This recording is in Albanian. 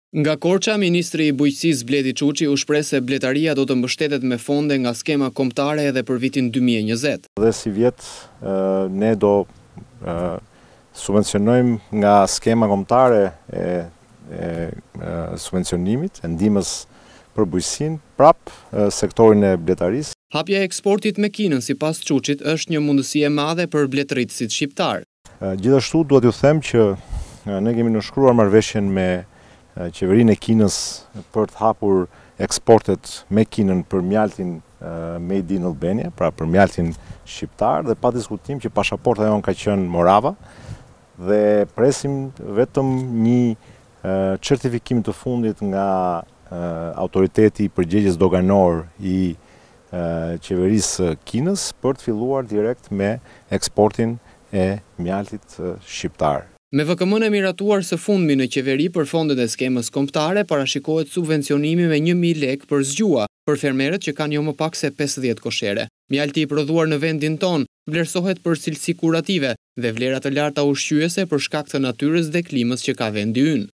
Nga Korça, ministri i bujqësisë Bledi Çuçi u shpreh se bletaria do të mbështetet me fonde nga skema kombëtare edhe për vitin 2020. Dhe si vjet ne do subvencionojmë nga skema kombëtare e subvencionimit, e ndihmës për bujqësinë, prap sektorin e bletarisë. Hapja e eksportit me Kinën sipas Çuçit është një mundësi e madhe për bletëritësit shqiptar. Gjithashtu duhet t'ju them që ne kemi nënshkruar marrëveshjen me qeverinë e Kinës për të hapur eksportet me Kinën për mjaltin Made in Albania, pra për mjaltin shqiptar, dhe pa diskutim që pasaporta jonë ka qenë Morava dhe presim vetëm një certifikim të fundit nga autoriteti i përgjegjës doganor i qeverisë Kinës për të filluar direkt me eksportin e mjaltit shqiptar. Me VKM-n e miratuar së fundmi në qeveri për fondet e skemës kombëtare, parashikohet subvencionimi me 1.000 lekë për zgjua për fermerët që kanë jo më pak se 50 koshere. Mjalti i prodhuar në vendin ton vlerësohet për cilësi kurative dhe vlera të larta ushqyese për shkak të natyrës dhe klimës që ka vendi ynë.